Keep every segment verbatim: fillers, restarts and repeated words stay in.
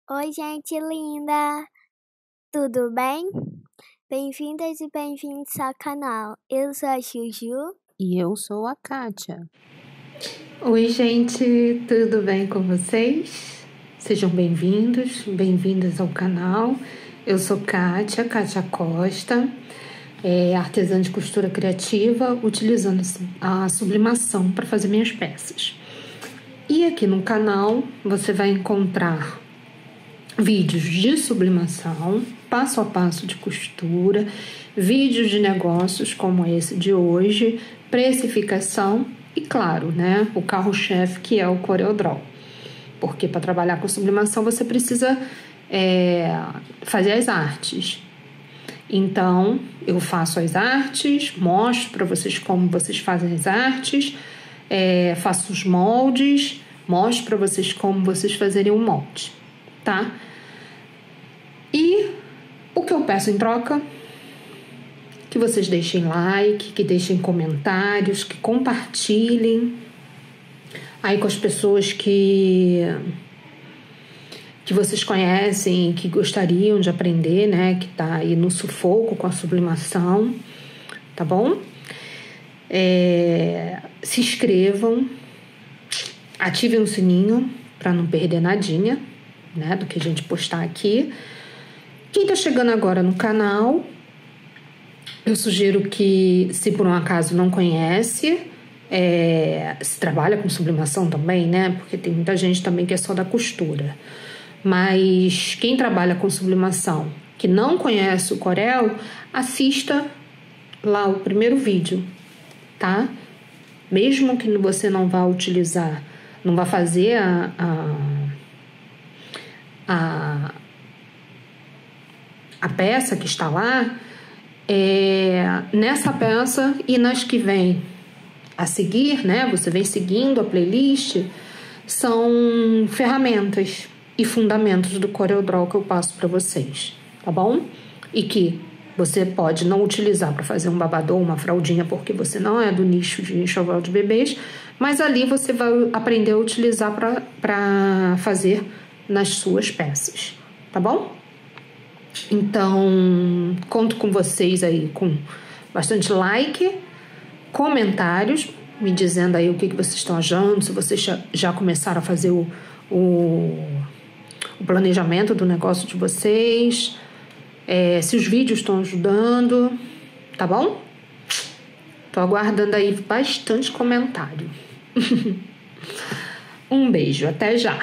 Oi, gente linda! Tudo bem? Bem-vindas e bem-vindos ao canal. Eu sou a Juju. E eu sou a Kátia. Oi, gente, tudo bem com vocês? Sejam bem-vindos, bem-vindas ao canal. Eu sou Kátia, Kátia Costa, é artesã de costura criativa, utilizando a sublimação para fazer minhas peças. E aqui no canal você vai encontrar vídeos de sublimação, passo a passo de costura, vídeos de negócios como esse de hoje, precificação e, claro, né, o carro-chefe que é o CorelDRAW. Porque para trabalhar com sublimação você precisa é, fazer as artes. Então, eu faço as artes, mostro para vocês como vocês fazem as artes, é, faço os moldes, mostro para vocês como vocês fazerem o molde, tá? E o que eu peço em troca? Que vocês deixem like, que deixem comentários, que compartilhem aí com as pessoas que, que vocês conhecem, que gostariam de aprender, né? Que tá aí no sufoco com a sublimação, tá bom? É, se inscrevam, ativem o sininho para não perder nadinha, né? Do que a gente postar aqui. Quem tá chegando agora no canal, eu sugiro que, se por um acaso não conhece, é, se trabalha com sublimação também, né? Porque tem muita gente também que é só da costura. Mas quem trabalha com sublimação, que não conhece o Corel, assista lá o primeiro vídeo, tá? Mesmo que você não vá utilizar, não vá fazer a... a, a a peça que está lá, é, nessa peça e nas que vem a seguir, né? Você vem seguindo a playlist, são ferramentas e fundamentos do CorelDRAW que eu passo para vocês, tá bom? E que você pode não utilizar para fazer um babador, uma fraldinha, porque você não é do nicho de enxoval de bebês, mas ali você vai aprender a utilizar para fazer nas suas peças, tá bom? Então, conto com vocês aí com bastante like, comentários, me dizendo aí o que, que vocês estão achando, se vocês já começaram a fazer o, o, o planejamento do negócio de vocês, é, se os vídeos estão ajudando, tá bom? Tô aguardando aí bastante comentário. Um beijo, até já!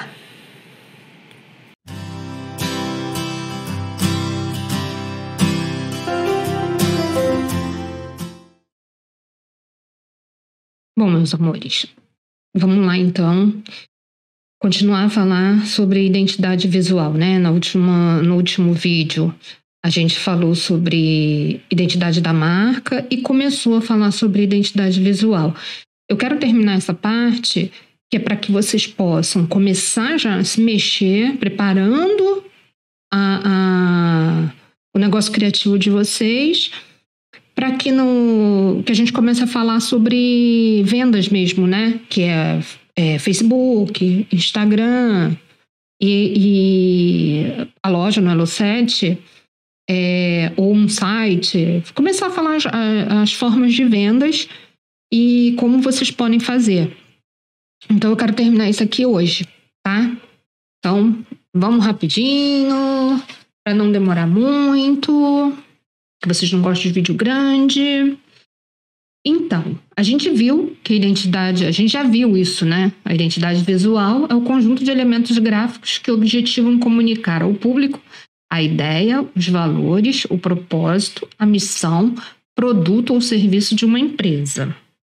Bom, meus amores, vamos lá então continuar a falar sobre identidade visual, né? Na última, no último vídeo a gente falou sobre identidade da marca e começou a falar sobre identidade visual. Eu quero terminar essa parte que é para que vocês possam começar já a se mexer, preparando a, a, o negócio criativo de vocês, para que, no, que a gente comece a falar sobre vendas mesmo, né? Que é, é Facebook, Instagram e, e a loja no Elo sete, é, ou um site. Começar a falar as, as formas de vendas e como vocês podem fazer. Então, eu quero terminar isso aqui hoje, tá? Então, vamos rapidinho, para não demorar muito, que vocês não gostam de vídeo grande. Então, a gente viu que a identidade, a gente já viu isso, né? A identidade visual é o conjunto de elementos gráficos que objetivam comunicar ao público a ideia, os valores, o propósito, a missão, produto ou serviço de uma empresa.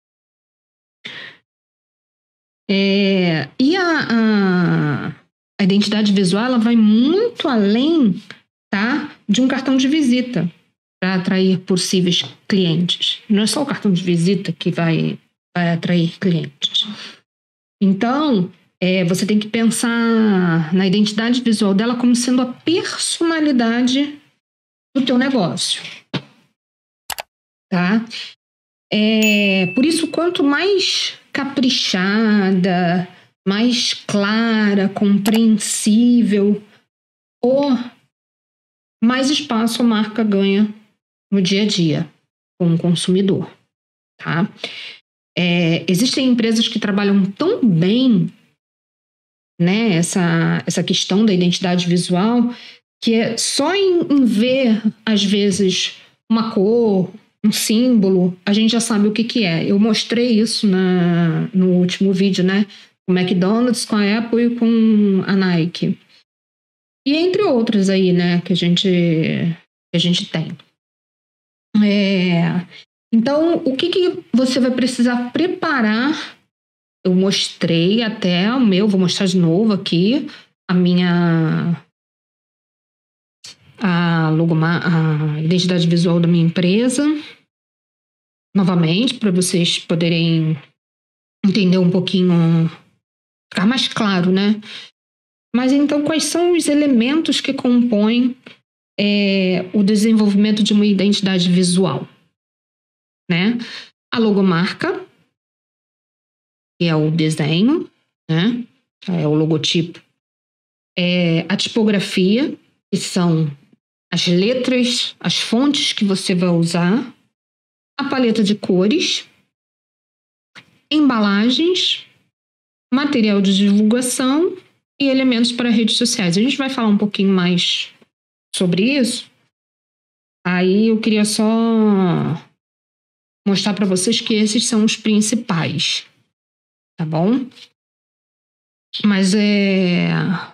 É, e a, a, a identidade visual ela vai muito além, tá, de um cartão de visita para atrair possíveis clientes. Não é só o cartão de visita que vai, vai atrair clientes. Então, é, você tem que pensar na identidade visual dela como sendo a personalidade do teu negócio. Tá? É, por isso, quanto mais caprichada, mais clara, compreensível ou mais espaço a marca ganha no dia a dia com o consumidor, tá? É, existem empresas que trabalham tão bem, né, essa, essa questão da identidade visual, que é só em, em ver, às vezes, uma cor, um símbolo, a gente já sabe o que, que é. Eu mostrei isso na, no último vídeo, né? Com o McDonald's, com a Apple e com a Nike. E entre outros aí, né, que a gente, que a gente tem. É, então, o que, que você vai precisar preparar? Eu mostrei até o meu, vou mostrar de novo aqui, a minha... A, logoma, a identidade visual da minha empresa. Novamente, para vocês poderem entender um pouquinho, ficar mais claro, né? Mas então, quais são os elementos que compõem é, o desenvolvimento de uma identidade visual? Né? A logomarca, que é o desenho, né? É o logotipo. É a tipografia, que são as letras, as fontes que você vai usar, a paleta de cores, embalagens, material de divulgação e elementos para redes sociais. A gente vai falar um pouquinho mais sobre isso. Aí eu queria só mostrar para vocês que esses são os principais, tá bom? Mas é...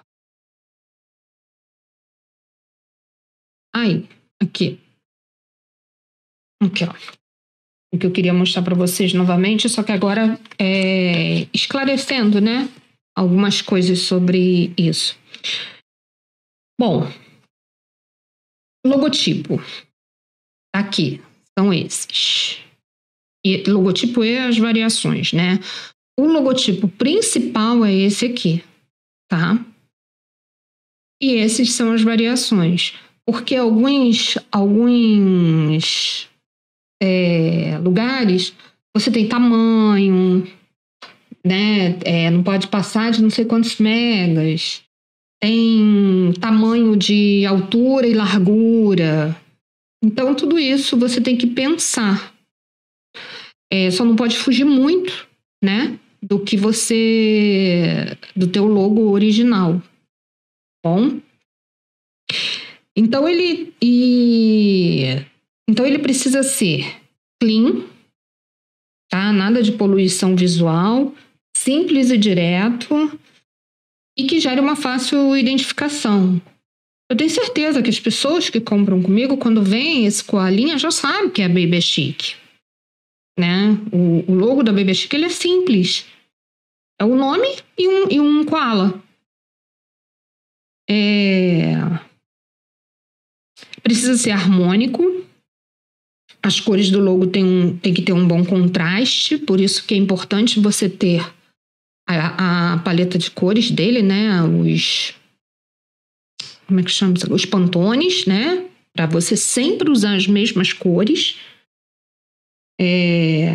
Aí, aqui. Aqui, ó. O que eu queria mostrar para vocês novamente, só que agora é, esclarecendo, né? Algumas coisas sobre isso. Bom, logotipo. Aqui, são esses. E logotipo e as variações, né? O logotipo principal é esse aqui, tá? E esses são as variações. Porque alguns, alguns é, lugares você tem tamanho, né? É, não pode passar de não sei quantos megas. Tem tamanho de altura e largura. Então, tudo isso você tem que pensar. É, só não pode fugir muito, né? Do que você... do teu logo original. Bom? Então ele, e, então ele precisa ser clean, tá? Nada de poluição visual, simples e direto e que gere uma fácil identificação. Eu tenho certeza que as pessoas que compram comigo, quando veem esse coalinha, já sabem que é Baby Chic, né? O, o logo da Baby Chic, ele é simples. É o nome e um, e um koala. É... Precisa ser harmônico. As cores do logo tem, um, tem que ter um bom contraste, por isso que é importante você ter a, a paleta de cores dele, né? Os... Como é que chama? Os pantones, né? Para você sempre usar as mesmas cores. É...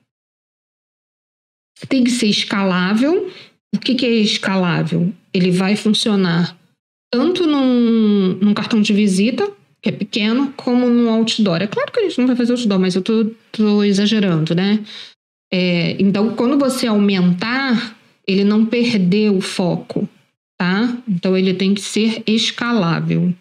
Tem que ser escalável. O que, que é escalável? Ele vai funcionar tanto num, num cartão de visita, que é pequeno, como no outdoor. É claro que a gente não vai fazer outdoor, mas eu tô, tô exagerando, né? É, então, quando você aumentar, ele não perder o foco, tá? Então, ele tem que ser escalável.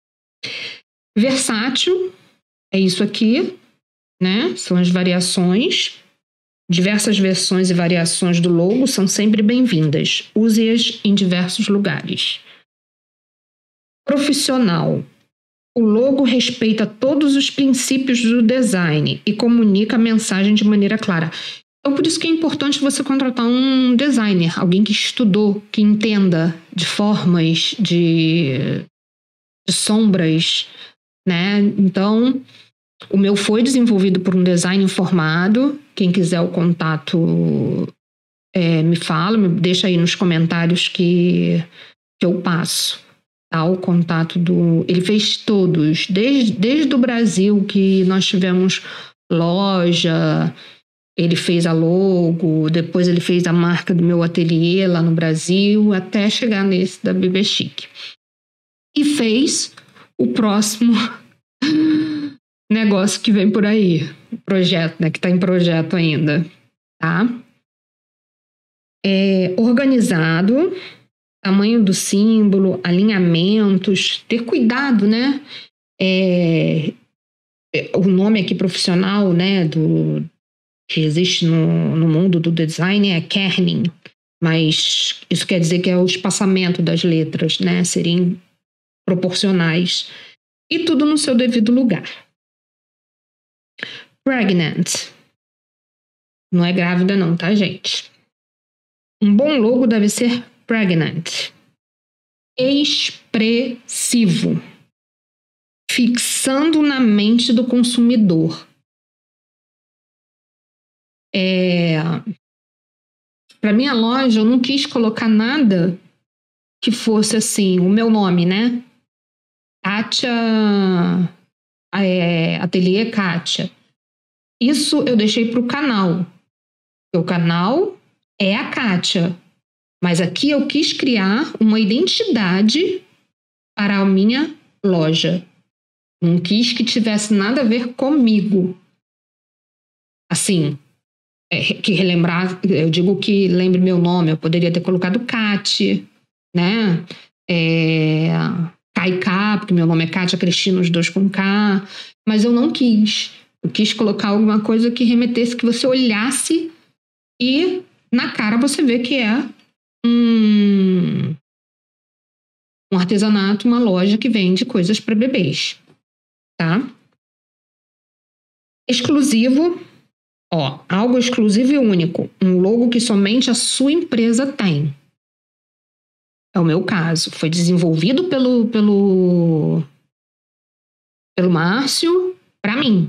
Versátil, é isso aqui, né? São as variações. Diversas versões e variações do logo são sempre bem-vindas. Use-as em diversos lugares. Profissional. O logo respeita todos os princípios do design e comunica a mensagem de maneira clara. Então, por isso que é importante você contratar um designer, alguém que estudou, que entenda de formas, de, de sombras, né? Então, o meu foi desenvolvido por um design formado. Quem quiser o contato, é, me fala, me deixa aí nos comentários que, que eu passo. O contato do... Ele fez todos, desde, desde o Brasil, que nós tivemos loja, ele fez a logo, depois ele fez a marca do meu ateliê lá no Brasil, até chegar nesse da Baby Chic. e fez o próximo negócio que vem por aí, projeto, né, que está em projeto ainda, tá? É, organizado, tamanho do símbolo, alinhamentos, ter cuidado, né? É, o nome aqui profissional, né, do, que existe no, no mundo do design é kerning, mas isso quer dizer que é o espaçamento das letras, né, serem proporcionais e tudo no seu devido lugar. Pregnant. Não é grávida não, tá, gente? Um bom logo deve ser pregnant. Expressivo. Fixando na mente do consumidor. É... Para minha loja, eu não quis colocar nada que fosse assim, o meu nome, né? Kátia, é, Ateliê Kátia. Isso eu deixei para o canal. O canal é a Kátia. Mas aqui eu quis criar uma identidade para a minha loja. Não quis que tivesse nada a ver comigo. Assim, é, que relembrar, eu digo que lembre meu nome, eu poderia ter colocado Kátia, né? É, Kaiká, porque meu nome é Kátia Cristina, os dois com K, mas eu não quis. Eu quis colocar alguma coisa que remetesse, que você olhasse e na cara você vê que é um, um artesanato, uma loja que vende coisas para bebês, tá? Exclusivo, ó, algo exclusivo e único, um logo que somente a sua empresa tem. É o meu caso, foi desenvolvido pelo pelo pelo Márcio para mim.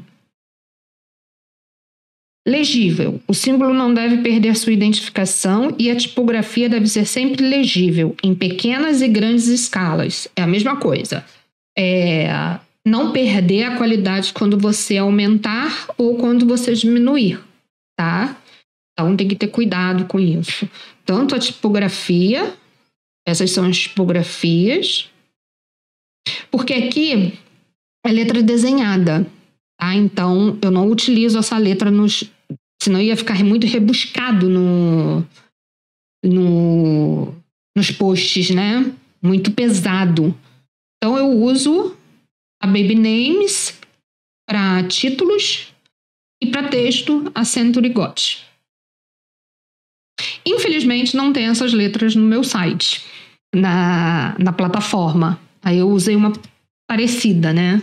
Legível. O símbolo não deve perder sua identificação e a tipografia deve ser sempre legível, em pequenas e grandes escalas. É a mesma coisa. É, não perder a qualidade quando você aumentar ou quando você diminuir, tá? Então tem que ter cuidado com isso. Tanto a tipografia, essas são as tipografias, porque aqui é letra desenhada. Tá? Então, eu não utilizo essa letra nos... Senão ia ficar muito rebuscado no, no, nos posts, né? Muito pesado. Então, eu uso a Baby Names para títulos e para texto a Century Got. Infelizmente, não tem essas letras no meu site, na, na plataforma. Aí eu usei uma parecida, né?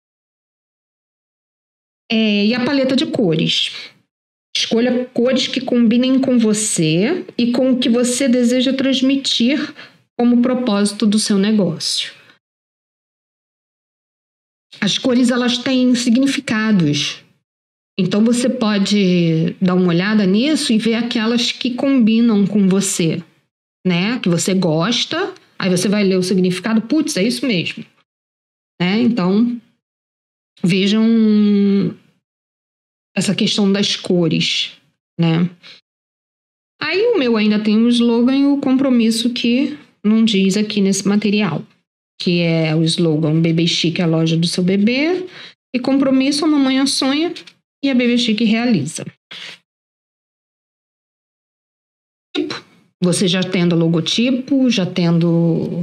É, e a paleta de cores. Escolha cores que combinem com você e com o que você deseja transmitir como propósito do seu negócio. As cores, elas têm significados. Então, você pode dar uma olhada nisso e ver aquelas que combinam com você, né? Que você gosta, aí você vai ler o significado, putz, é isso mesmo. Né? Então... Vejam essa questão das cores, né? Aí o meu ainda tem o slogan e o compromisso que não diz aqui nesse material, que é o slogan Bebê Chique, a loja do seu bebê, e compromisso, a mamãe sonha e a Bebê Chique realiza. Tipo, você já tendo logotipo, já tendo...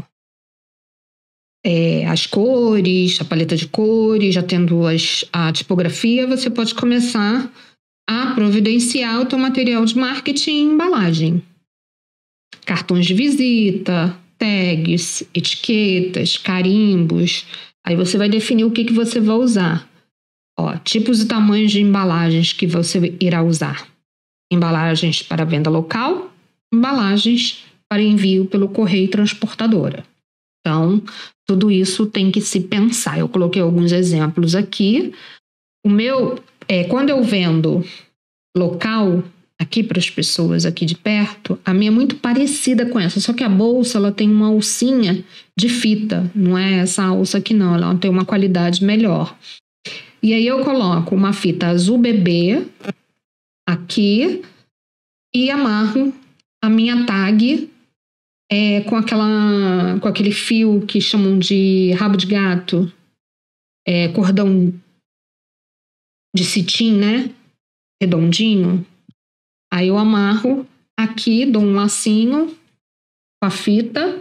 É, as cores, a paleta de cores, já tendo as, a tipografia, você pode começar a providenciar o teu material de marketing e embalagem. Cartões de visita, tags, etiquetas, carimbos. Aí você vai definir o que, que você vai usar. Ó, tipos e tamanhos de embalagens que você irá usar. Embalagens para venda local, embalagens para envio pelo correio transportadora. Então, tudo isso tem que se pensar. Eu coloquei alguns exemplos aqui. O meu, é, quando eu vendo local, aqui para as pessoas aqui de perto, a minha é muito parecida com essa, só que a bolsa ela tem uma alcinha de fita, não é essa alça aqui não, ela tem uma qualidade melhor. E aí eu coloco uma fita azul bebê aqui e amarro a minha tag é, com, aquela, com aquele fio que chamam de rabo de gato, é, cordão de cetim, né? Redondinho. Aí eu amarro aqui, dou um lacinho com a fita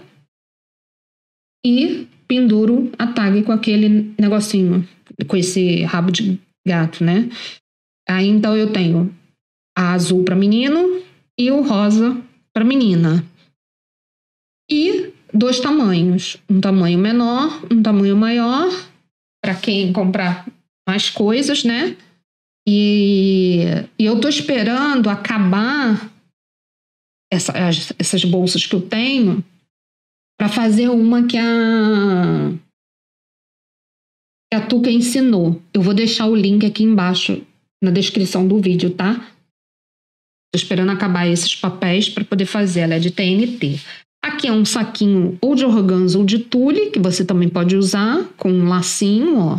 e penduro a tag com aquele negocinho, com esse rabo de gato, né? Aí então eu tenho a azul para menino e o rosa para menina. E dois tamanhos, um tamanho menor, um tamanho maior, para quem comprar mais coisas, né? E, e eu tô esperando acabar essa, essas bolsas que eu tenho para fazer uma que a, que a Tuca ensinou. Eu vou deixar o link aqui embaixo na descrição do vídeo, tá? Tô esperando acabar esses papéis para poder fazer. Ela é de T N T. Aqui é um saquinho ou de organza ou de tule, que você também pode usar com um lacinho, ó.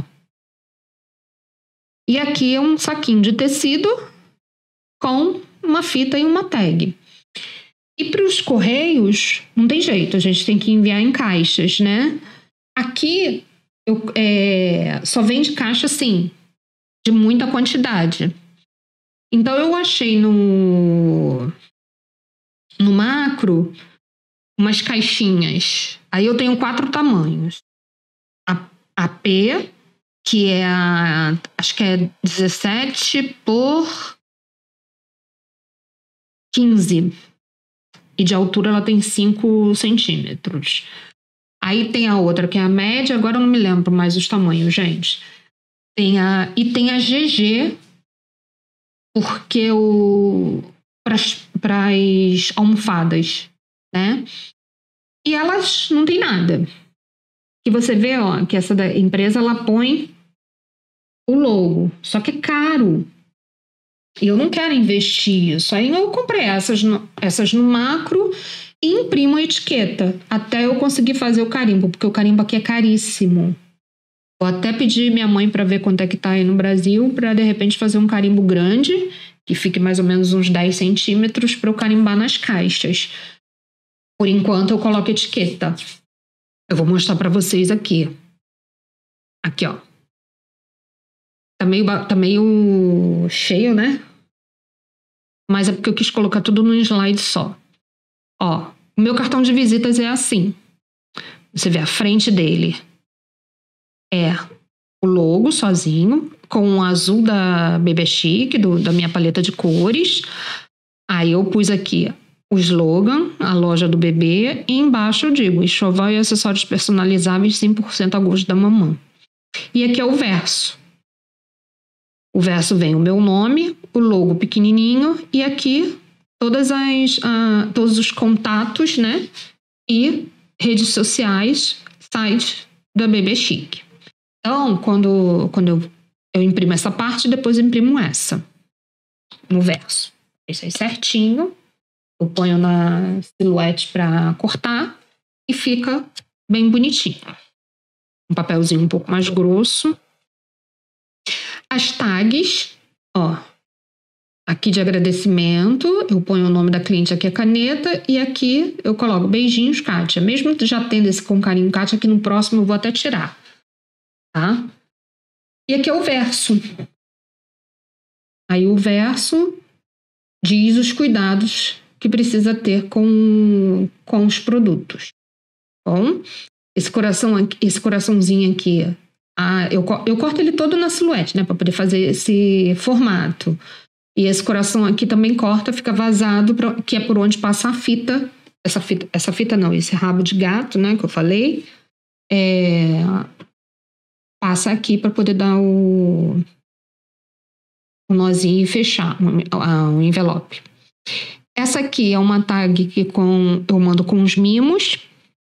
E aqui é um saquinho de tecido com uma fita e uma tag. E para os correios, não tem jeito, a gente tem que enviar em caixas, né? Aqui eu, é, só vende caixa, assim, de muita quantidade. Então eu achei no, no Macro umas caixinhas. Aí eu tenho quatro tamanhos. A, a P, que é a, acho que é dezessete por quinze. E de altura ela tem cinco centímetros. Aí tem a outra, que é a média, agora eu não me lembro mais os tamanhos, gente. Tem a, e tem a G G, porque o para as almofadas, né? E elas não tem nada. E você vê, ó, que essa da empresa, ela põe o logo, só que é caro. E eu não quero investir isso. Aí eu comprei essas no, essas no Macro e imprimo a etiqueta até eu conseguir fazer o carimbo, porque o carimbo aqui é caríssimo. Vou até pedir minha mãe para ver quanto é que tá aí no Brasil, para de repente fazer um carimbo grande, que fique mais ou menos uns dez centímetros, para eu carimbar nas caixas. Por enquanto eu coloco etiqueta. Eu vou mostrar para vocês aqui. Aqui, ó. Tá meio, tá meio cheio, né? Mas é porque eu quis colocar tudo num slide só. Ó, o meu cartão de visitas é assim. Você vê a frente dele. É o logo sozinho, com o azul da Bebê Chic, do, da minha paleta de cores. Aí eu pus aqui o slogan, a loja do bebê, e embaixo eu digo, enxoval e acessórios personalizáveis cem por cento a gosto da mamãe. E aqui é o verso. O verso vem o meu nome, o logo pequenininho e aqui todas as, uh, todos os contatos, né? E redes sociais, site da Bebê Chic. Então, quando, quando eu, eu imprimo essa parte, depois eu imprimo essa no verso. Isso aí certinho. Eu ponho na silhuete para cortar e fica bem bonitinho. Um papelzinho um pouco mais grosso. As tags, ó, aqui de agradecimento, eu ponho o nome da cliente aqui, a caneta, e aqui eu coloco beijinhos, Kátia. Mesmo já tendo esse com carinho, Kátia, aqui no próximo eu vou até tirar, tá? E aqui é o verso. Aí o verso diz os cuidados que precisa ter com, com os produtos. Bom, esse coração aqui, esse coraçãozinho aqui, ah, eu, eu corto ele todo na silhuete, né, para poder fazer esse formato. E esse coração aqui também corta, fica vazado, pra, que é por onde passa a fita. Essa fita, essa fita não, esse rabo de gato, né, que eu falei, é, passa aqui para poder dar o, o nozinho e fechar o, o envelope. Essa aqui é uma tag que com, eu mando com os mimos.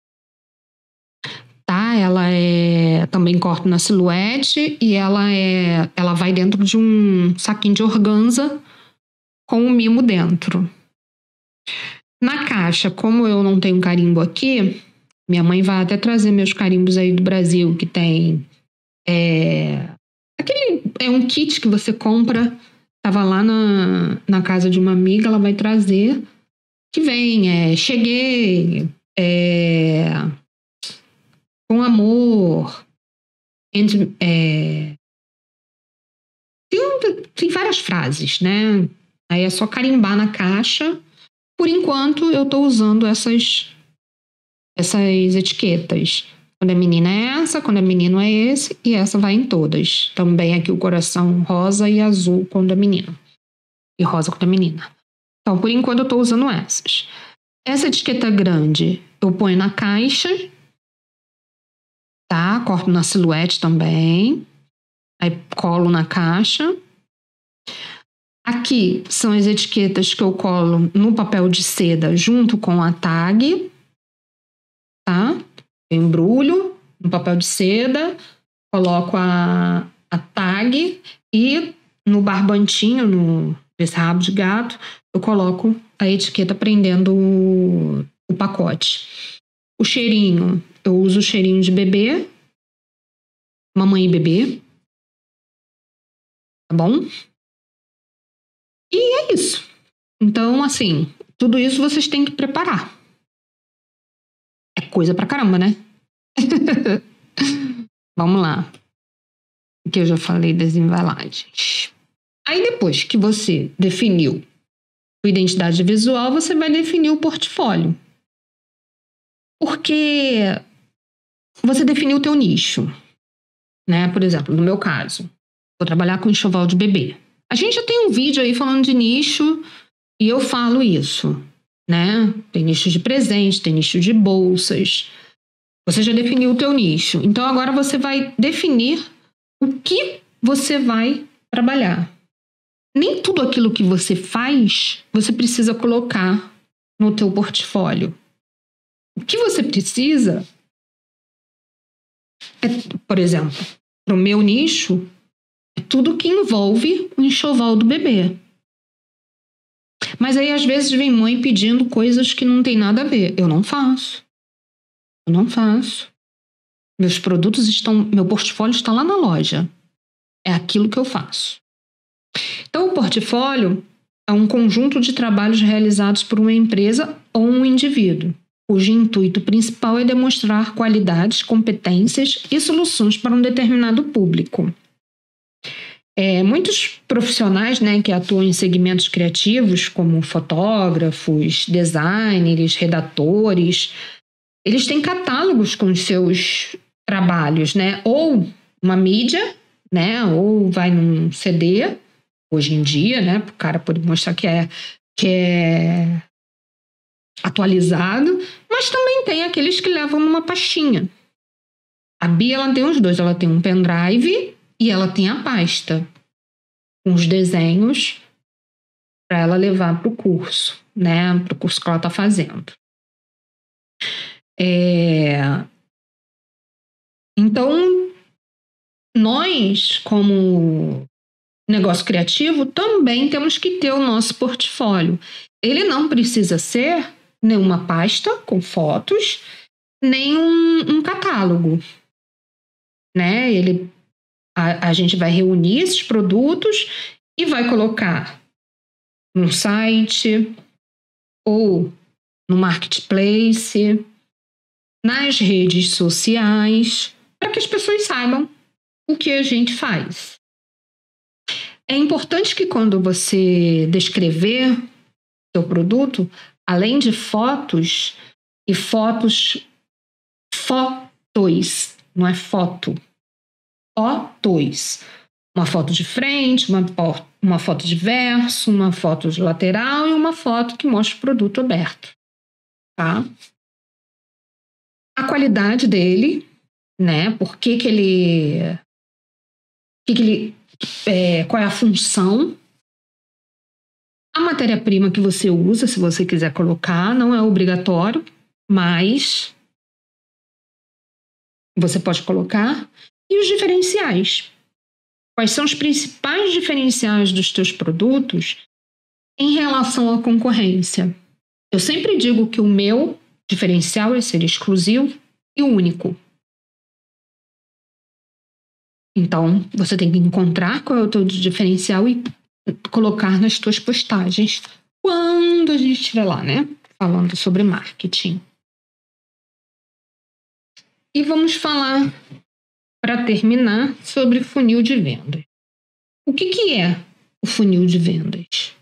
Tá? Ela é também corto na silhuete e ela é ela vai dentro de um saquinho de organza com o mimo dentro. Na caixa, como eu não tenho carimbo aqui, minha mãe vai até trazer meus carimbos aí do Brasil, que tem é, aquele é um kit que você compra, tava lá na, na casa de uma amiga, ela vai trazer, que vem é, cheguei, é, com amor, entre, é, tem, tem várias frases, né? Aí é só carimbar na caixa. Por enquanto, eu estou usando essas, essas etiquetas. Quando é menina é essa, quando é menino é esse, e essa vai em todas. Também aqui o coração rosa e azul quando é menino. E rosa quando é menina. Então, por enquanto, eu estou usando essas. Essa etiqueta grande eu ponho na caixa, tá? Corto na silhuete também. Aí colo na caixa. Aqui são as etiquetas que eu colo no papel de seda junto com a tag, tá? Eu embrulho no papel de seda, coloco a, a tag e no barbantinho, no esse rabo de gato, eu coloco a etiqueta prendendo o, o pacote. O cheirinho, eu uso o cheirinho de bebê, mamãe e bebê, tá bom? E é isso. Então, assim, tudo isso vocês têm que preparar. É coisa pra caramba, né? Vamos lá. Que eu já falei das embalagens. Aí depois que você definiu a identidade visual, você vai definir o portfólio. Porque você definiu o teu nicho, né? Por exemplo, no meu caso, vou trabalhar com enxoval de bebê. A gente já tem um vídeo aí falando de nicho e eu falo isso, né? Tem nicho de presente, tem nicho de bolsas. Você já definiu o teu nicho. Então agora você vai definir o que você vai trabalhar. Nem tudo aquilo que você faz, você precisa colocar no teu portfólio. O que você precisa é, por exemplo, para o meu nicho, é tudo que envolve o enxoval do bebê. Mas aí, às vezes, vem mãe pedindo coisas que não tem nada a ver. Eu não faço. Eu não faço. Meus produtos estão... Meu portfólio está lá na loja. É aquilo que eu faço. Então, o portfólio é um conjunto de trabalhos realizados por uma empresa ou um indivíduo, cujo intuito principal é demonstrar qualidades, competências e soluções para um determinado público. É, muitos profissionais, né, que atuam em segmentos criativos, como fotógrafos, designers, redatores, eles têm catálogos com os seus trabalhos, né? Ou uma mídia, né? Ou vai num C D, hoje em dia, né? Para o cara poder mostrar que é, que é atualizado, mas também tem aqueles que levam numa pastinha. A Bia, ela tem os dois, ela tem um pendrive e ela tem a pasta com os desenhos para ela levar para o curso, né? Para o curso que ela está fazendo. É... Então, nós, como negócio criativo, também temos que ter o nosso portfólio. Ele não precisa ser nenhuma pasta com fotos, nem um, um catálogo, né? Ele, a, a gente vai reunir esses produtos e vai colocar num site ou no marketplace, nas redes sociais, para que as pessoas saibam o que a gente faz. É importante que quando você descrever seu produto, além de fotos, e fotos, fotos, não é foto, fotos. Uma foto de frente, uma, uma foto de verso, uma foto de lateral e uma foto que mostra o produto aberto. Tá? A qualidade dele, né? Por que que ele... Que que ele é, qual é a função? A matéria-prima que você usa, se você quiser colocar, não é obrigatório, mas você pode colocar. E os diferenciais. Quais são os principais diferenciais dos teus produtos em relação à concorrência? Eu sempre digo que o meu diferencial é ser exclusivo e único. Então, você tem que encontrar qual é o teu diferencial e colocar nas tuas postagens quando a gente estiver lá, né? Falando sobre marketing. E vamos falar, para terminar, sobre funil de vendas. O que, que é o funil de vendas?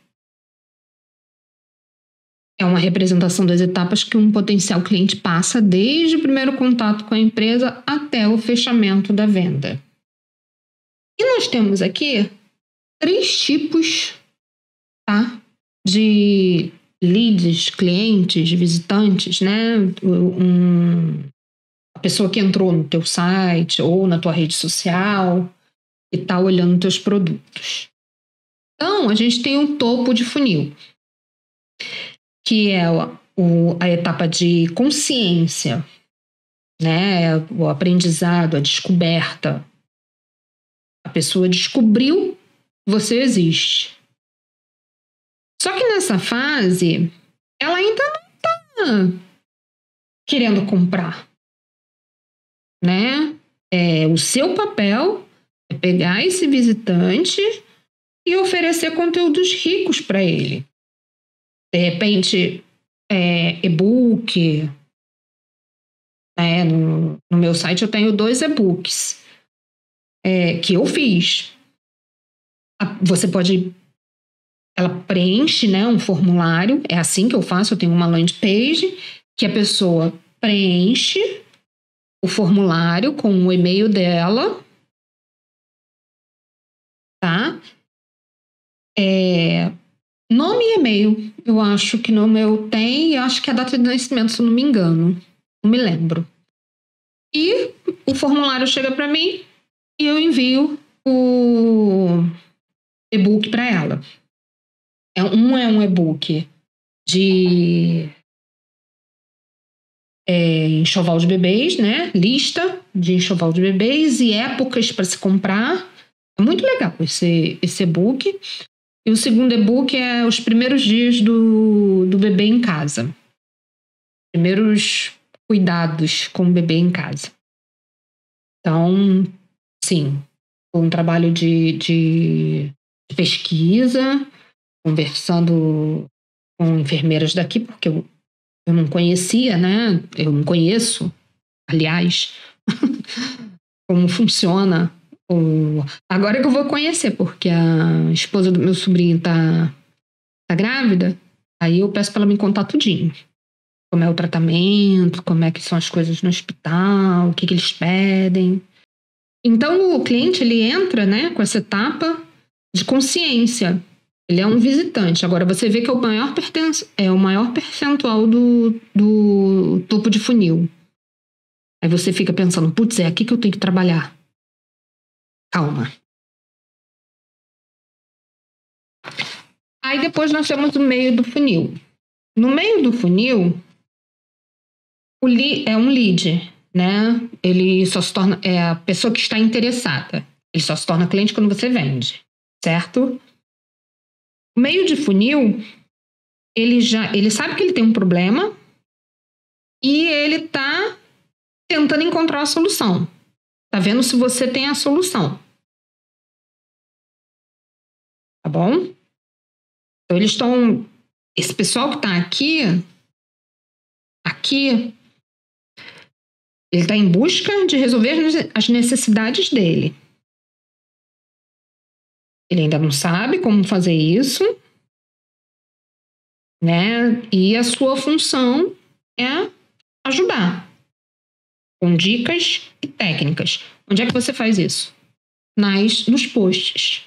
É uma representação das etapas que um potencial cliente passa desde o primeiro contato com a empresa até o fechamento da venda. E nós temos aqui três tipos, tá, de leads, clientes, visitantes, né? Um, a pessoa que entrou no teu site ou na tua rede social e está olhando teus produtos. Então, a gente tem um topo de funil, que é o, o, a etapa de consciência, né? O aprendizado, a descoberta. A pessoa descobriu que você existe. Só que nessa fase, ela ainda não está querendo comprar, né? É, o seu papel é pegar esse visitante e oferecer conteúdos ricos para ele. De repente, é, e-book. É, no, no meu site eu tenho dois e-books é, que eu fiz. Você pode... Ela preenche, né, um formulário. É assim que eu faço. Eu tenho uma landing page que a pessoa preenche o formulário com o e-mail dela. Tá? É, nome e e-mail. Eu acho que no meu tem. Eu acho que é a data de nascimento, se eu não me engano. Não me lembro. E o formulário chega para mim e eu envio o e-book para ela. Um é um e-book de é, enxoval de bebês, né? Lista de enxoval de bebês e épocas para se comprar. É muito legal esse, esse e-book. E o segundo e-book é os primeiros dias do, do bebê em casa. Primeiros cuidados com o bebê em casa. Então, sim, um trabalho de, de, de pesquisa, conversando com enfermeiras daqui, porque eu, eu não conhecia, né? Eu não conheço, aliás, como funciona. O... Agora que eu vou conhecer, porque a esposa do meu sobrinho tá, tá grávida, aí eu peço para ela me contar tudinho. Como é o tratamento, como é que são as coisas no hospital, o que, que eles pedem. Então, o cliente, ele entra, né, com essa etapa de consciência. Ele é um visitante. Agora, você vê que é o maior, pertence, é o maior percentual do, do topo de funil. Aí você fica pensando, putz, é aqui que eu tenho que trabalhar. Calma. Aí depois nós temos o meio do funil. No meio do funil, o li, é um lead, né? Ele só se torna... É a pessoa que está interessada. Ele só se torna cliente quando você vende, certo? O meio de funil, ele já... Ele sabe que ele tem um problema e ele está tentando encontrar a solução. Tá vendo se você tem a solução. Tá bom? Então, eles estão... Esse pessoal que está aqui... Aqui... Ele está em busca de resolver as necessidades dele. Ele ainda não sabe como fazer isso, né? E a sua função é ajudar com dicas e técnicas. Onde é que você faz isso? Nas, nos posts.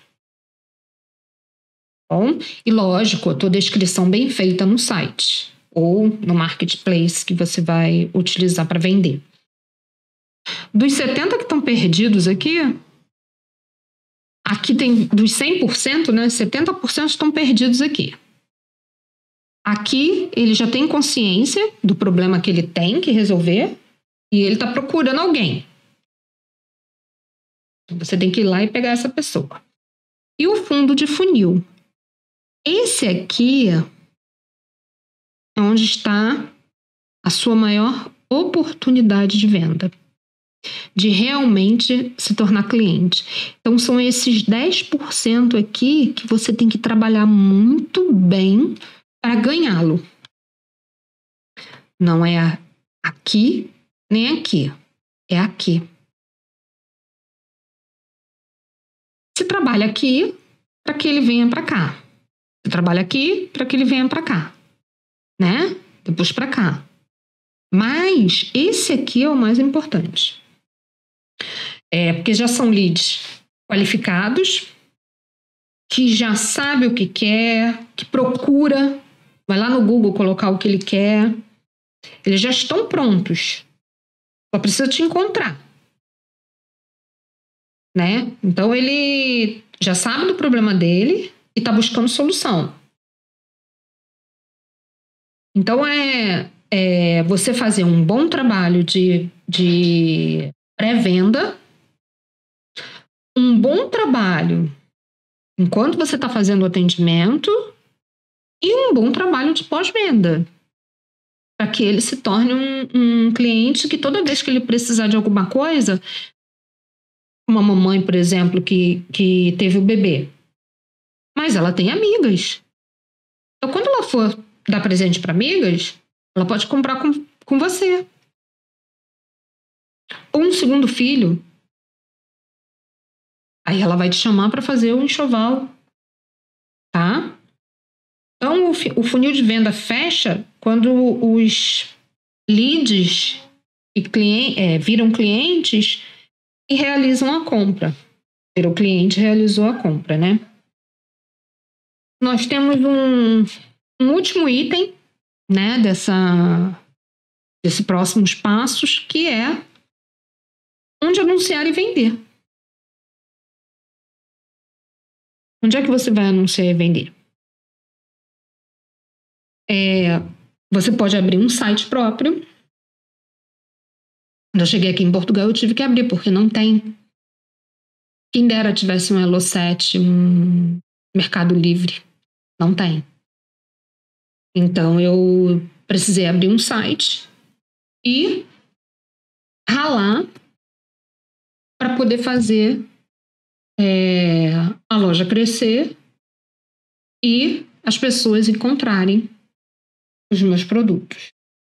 Bom, e lógico, a tua descrição bem feita no site ou no marketplace que você vai utilizar para vender. Dos setenta que estão perdidos aqui, aqui tem dos cem por cento, né? setenta por cento estão perdidos aqui. Aqui ele já tem consciência do problema que ele tem que resolver e ele está procurando alguém. Você tem que ir lá e pegar essa pessoa. E o fundo de funil. Esse aqui é onde está a sua maior oportunidade de venda. De realmente se tornar cliente. Então, são esses dez por cento aqui que você tem que trabalhar muito bem para ganhá-lo. Não é aqui nem aqui. é aqui. Você trabalha aqui para que ele venha para cá. Você trabalha aqui para que ele venha para cá, né? Depois para cá. Mas esse aqui é o mais importante. É porque já são leads qualificados, que já sabe o que quer, que procura, vai lá no Google colocar o que ele quer. Eles já estão prontos. Só precisa te encontrar. Né? Então ele já sabe do problema dele e está buscando solução. Então é, é você fazer um bom trabalho de, de pré-venda, um bom trabalho enquanto você está fazendo o atendimento e um bom trabalho de pós-venda, para que ele se torne um, um cliente que toda vez que ele precisar de alguma coisa, uma mamãe, por exemplo, que, que teve o bebê, mas ela tem amigas. Então, quando ela for dar presente para amigas, ela pode comprar com, com você. Ou um segundo filho. Aí ela vai te chamar para fazer o enxoval. Tá? Então, o, o funil de venda fecha quando os leads e clien, é, viram clientes e realizam a compra. O cliente realizou a compra, né? Nós temos um, um último item, né, dessa, desse próximos passos, que é onde anunciar e vender. Onde é que você vai anunciar e vender? É, você pode abrir um site próprio. Quando eu cheguei aqui em Portugal, eu tive que abrir, porque não tem. Quem dera tivesse um Elo sete, um Mercado Livre. Não tem. Então, eu precisei abrir um site e ralar para poder fazer é, a loja crescer e as pessoas encontrarem os meus produtos.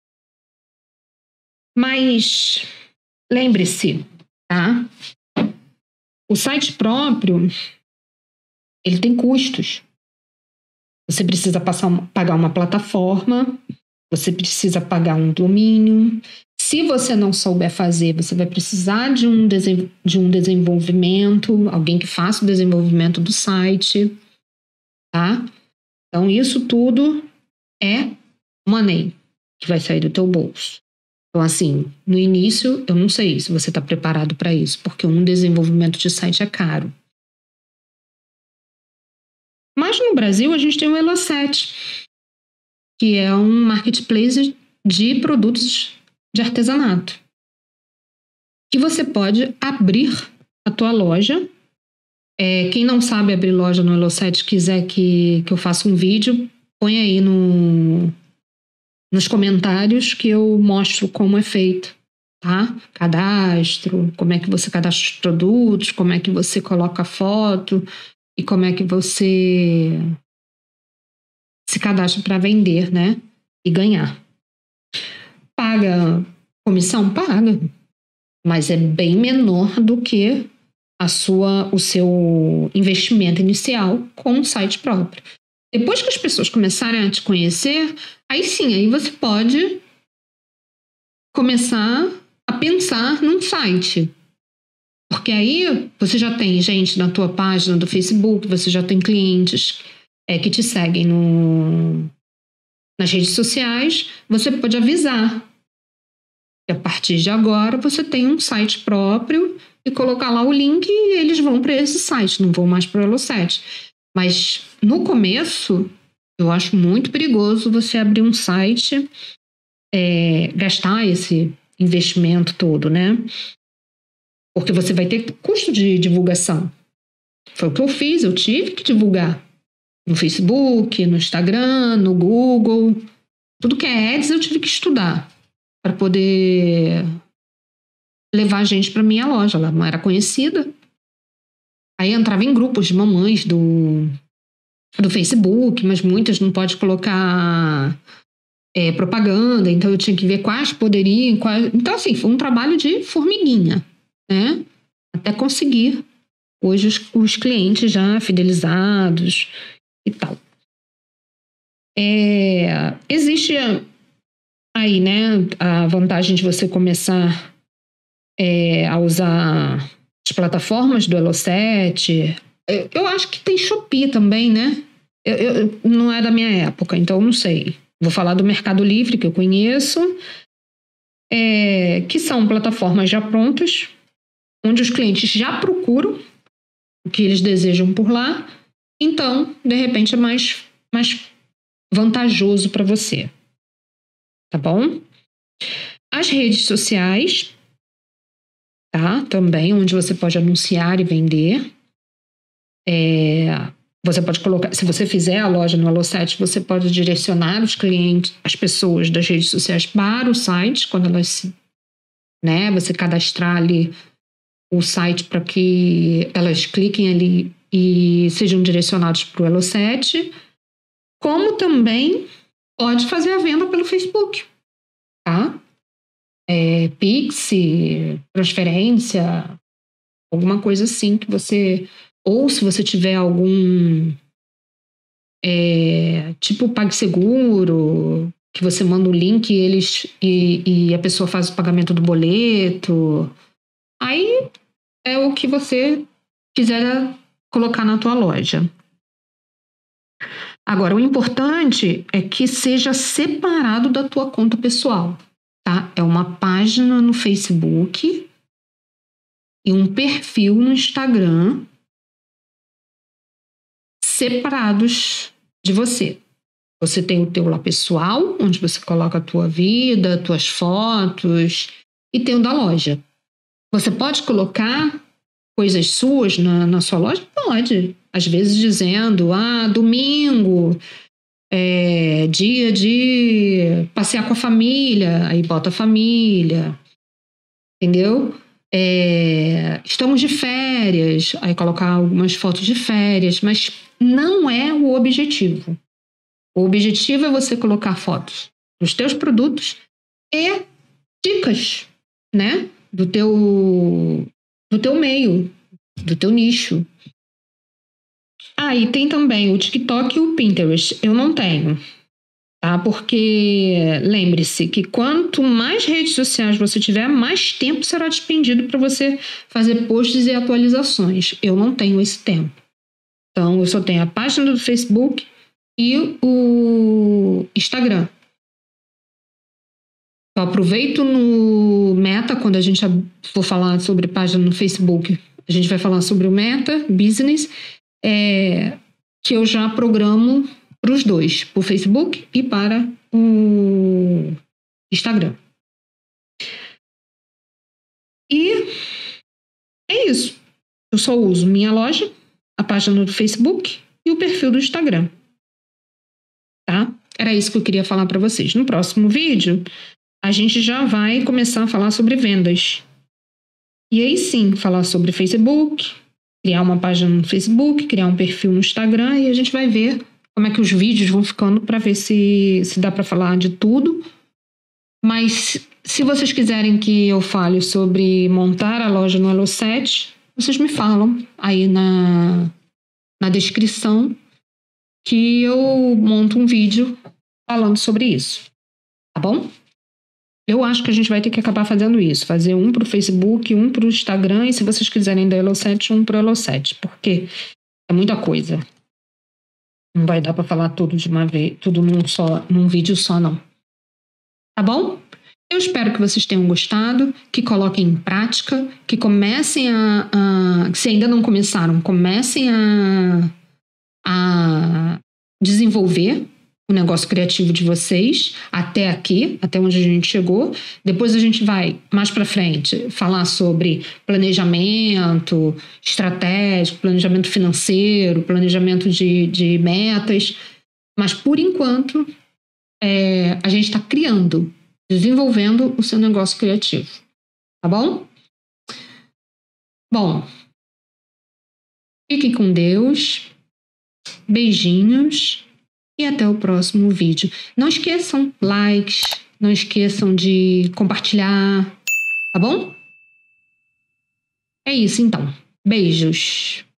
Mas lembre-se, tá? O site próprio, ele tem custos. Você precisa passar uma, pagar uma plataforma, você precisa pagar um domínio. Se você não souber fazer, você vai precisar de um, desen, de um desenvolvimento, alguém que faça o desenvolvimento do site, tá? Então, isso tudo é money que vai sair do teu bolso. Então, assim, no início, eu não sei se você está preparado para isso, porque um desenvolvimento de site é caro. Mas no Brasil, a gente tem o Elo sete, que é um marketplace de produtos de artesanato, que você pode abrir a tua loja. É, quem não sabe abrir loja no Elo sete, quiser que, que eu faça um vídeo, põe aí no... nos comentários que eu mostro como é feito, tá? Cadastro, como é que você cadastra os produtos, como é que você coloca a foto e como é que você se cadastra para vender, né? E ganhar. Paga comissão? Paga. Mas é bem menor do que a sua, o seu investimento inicial com um site próprio. Depois que as pessoas começarem a te conhecer, aí sim, aí você pode começar a pensar num site. Porque aí você já tem gente na tua página do Facebook, você já tem clientes é, que te seguem no, nas redes sociais, você pode avisar que a partir de agora você tem um site próprio e colocar lá o link e eles vão para esse site, não vão mais para o Elo sete. Mas no começo, eu acho muito perigoso você abrir um site, é, gastar esse investimento todo, né? Porque você vai ter custo de divulgação. Foi o que eu fiz, eu tive que divulgar. No Facebook, no Instagram, no Google. Tudo que é ads eu tive que estudar para poder levar a gente para minha loja. Ela não era conhecida. Aí entrava em grupos de mamães do, do Facebook, mas muitas não pode colocar é, propaganda, então eu tinha que ver quais poderiam, quais... Então, assim, foi um trabalho de formiguinha, né? Até conseguir hoje os, os clientes já fidelizados e tal. É, existe aí, né, a vantagem de você começar é, a usar as plataformas do Elo sete. Eu, eu acho que tem Shopee também, né? Eu, eu, não é da minha época, então eu não sei. Vou falar do Mercado Livre, que eu conheço, é, que são plataformas já prontas, onde os clientes já procuram o que eles desejam por lá. Então, de repente, é mais, mais vantajoso para você. Tá bom? As redes sociais, tá? Também, onde você pode anunciar e vender. É, você pode colocar, se você fizer a loja no Elo sete, você pode direcionar os clientes, as pessoas das redes sociais para o site, quando elas se, né? Você cadastrar ali o site para que elas cliquem ali e sejam direcionados para o Elo sete, como também pode fazer a venda pelo Facebook, tá? É, Pix, transferência, alguma coisa assim que você... Ou se você tiver algum... É, tipo PagSeguro, que você manda o link e, eles, e, e a pessoa faz o pagamento do boleto. Aí é o que você quiser colocar na tua loja. Agora, o importante é que seja separado da tua conta pessoal, tá? É uma página no Facebook e um perfil no Instagram separados de você. Você tem o teu lá pessoal, onde você coloca a tua vida, tuas fotos, e tem o da loja. Você pode colocar coisas suas na, na sua loja? Pode. Às vezes dizendo, ah, domingo, é, dia de passear com a família, aí bota a família, entendeu? É, estamos de férias, aí colocar algumas fotos de férias, mas não é o objetivo. O objetivo é você colocar fotos dos teus produtos e dicas, né? Do teu, do teu meio, do teu nicho. Ah, e tem também o TikTok e o Pinterest. Eu não tenho, tá? Porque lembre-se que quanto mais redes sociais você tiver, mais tempo será despendido para você fazer posts e atualizações. Eu não tenho esse tempo. Então, eu só tenho a página do Facebook e o Instagram. Eu aproveito no Meta, quando a gente for falar sobre página no Facebook, a gente vai falar sobre o Meta Business, é, que eu já programo para os dois, para o Facebook e para o Instagram. E é isso. Eu só uso minha loja, a página do Facebook e o perfil do Instagram. Tá? Era isso que eu queria falar para vocês. No próximo vídeo, a gente já vai começar a falar sobre vendas. E aí sim, falar sobre Facebook, criar uma página no Facebook, criar um perfil no Instagram, e a gente vai ver como é que os vídeos vão ficando para ver se, se dá para falar de tudo. Mas se vocês quiserem que eu fale sobre montar a loja no Elo sete, vocês me falam aí na, na descrição, que eu monto um vídeo falando sobre isso, tá bom? Eu acho que a gente vai ter que acabar fazendo isso, fazer um pro Facebook, um pro Instagram, e se vocês quiserem da Elo sete, um pro Elo sete, porque é muita coisa. Não vai dar para falar tudo de uma vez, tudo num, só, num vídeo só, não. Tá bom? Eu espero que vocês tenham gostado, que coloquem em prática, que comecem a... a se ainda não começaram, comecem a... a desenvolver o negócio criativo de vocês até aqui, até onde a gente chegou. Depois a gente vai, mais para frente, falar sobre planejamento estratégico, planejamento financeiro, planejamento de, de metas. Mas, por enquanto, é, a gente está criando, desenvolvendo o seu negócio criativo. Tá bom? Bom, fiquem com Deus. Beijinhos e até o próximo vídeo. Não esqueçam likes, não esqueçam de compartilhar, tá bom? É isso então. Beijos!